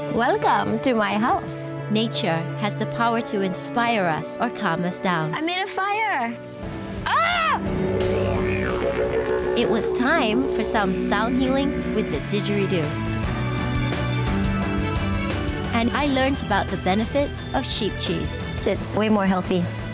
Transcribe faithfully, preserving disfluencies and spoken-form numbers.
Welcome to my house. Nature has the power to inspire us or calm us down. I made a fire! Ah! It was time for some sound healing with the didgeridoo. And I learned about the benefits of sheep cheese. It's way more healthy.